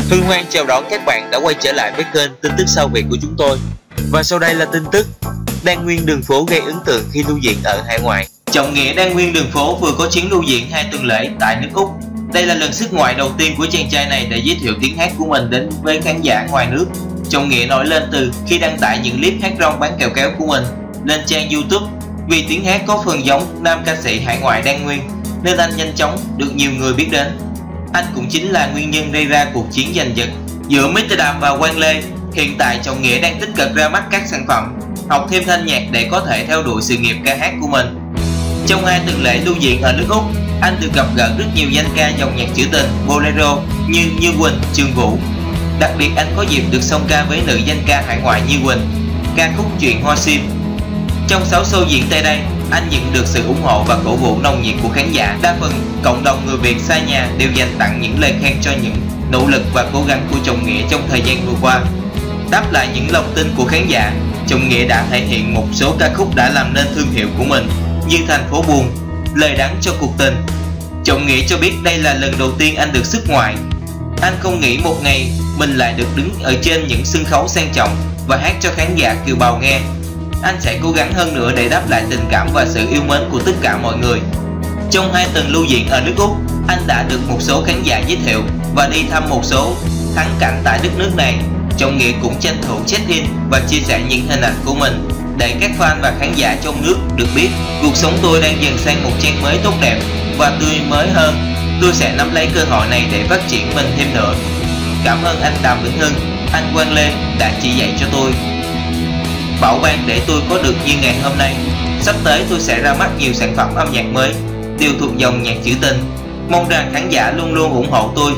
Hân hoan chào đón các bạn đã quay trở lại với kênh tin tức sau Việt của chúng tôi. Và sau đây là tin tức Đan Nguyên đường phố gây ấn tượng khi lưu diễn ở hải ngoại. Trọng nghĩa Đan Nguyên đường phố vừa có chuyến lưu diễn 2 tuần lễ tại nước Úc. Đây là lần xuất ngoại đầu tiên của chàng trai này để giới thiệu tiếng hát của mình đến với khán giả ngoài nước. Trọng nghĩa nổi lên từ khi đăng tải những clip hát rong bán kẹo kéo của mình lên trang YouTube. Vì tiếng hát có phần giống nam ca sĩ hải ngoại Đan Nguyên nên anh nhanh chóng được nhiều người biết đến. Anh cũng chính là nguyên nhân gây ra cuộc chiến giành giật giữa Mr Đàm và Quang Lê. Hiện tại Trọng nghĩa đang tích cực ra mắt các sản phẩm, học thêm thanh nhạc để có thể theo đuổi sự nghiệp ca hát của mình. Trong 2 tuần lễ lưu diễn ở nước Úc, anh được gặp gỡ rất nhiều danh ca dòng nhạc trữ tình, bolero như Như Quỳnh, Trường Vũ. Đặc biệt anh có dịp được song ca với nữ danh ca hải ngoại Như Quỳnh, ca khúc Chuyện Hoa Sim. Trong 6 show diễn tại đây, anh nhận được sự ủng hộ và cổ vũ nồng nhiệt của khán giả. Đa phần cộng đồng người Việt xa nhà đều dành tặng những lời khen cho những nỗ lực và cố gắng của Trọng nghĩa trong thời gian vừa qua. Đáp lại những lòng tin của khán giả, Trọng nghĩa đã thể hiện một số ca khúc đã làm nên thương hiệu của mình như Thành Phố Buồn, Lời Đắng Cho Cuộc Tình. Trọng nghĩa cho biết đây là lần đầu tiên anh được xuất ngoại. Anh không nghĩ một ngày mình lại được đứng ở trên những sân khấu sang trọng và hát cho khán giả kiều bào nghe. Anh sẽ cố gắng hơn nữa để đáp lại tình cảm và sự yêu mến của tất cả mọi người. Trong 2 tuần lưu diễn ở nước Úc, anh đã được một số khán giả giới thiệu và đi thăm một số thắng cảnh tại đất nước này. Trọng nghĩa cũng tranh thủ check-in và chia sẻ những hình ảnh của mình để các fan và khán giả trong nước được biết cuộc sống tôi đang dần sang một trang mới tốt đẹp và tươi mới hơn. Tôi sẽ nắm lấy cơ hội này để phát triển mình thêm nữa. Cảm ơn anh Đàm Vĩnh Hưng, anh Quang Lê đã chỉ dạy cho tôi, bảo ban để tôi có được như ngày hôm nay. Sắp tới tôi sẽ ra mắt nhiều sản phẩm âm nhạc mới đều thuộc dòng nhạc trữ tình. Mong rằng khán giả luôn luôn ủng hộ tôi.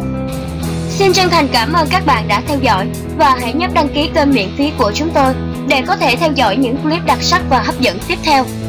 Xin chân thành cảm ơn các bạn đã theo dõi và hãy nhấp đăng ký kênh miễn phí của chúng tôi để có thể theo dõi những clip đặc sắc và hấp dẫn tiếp theo.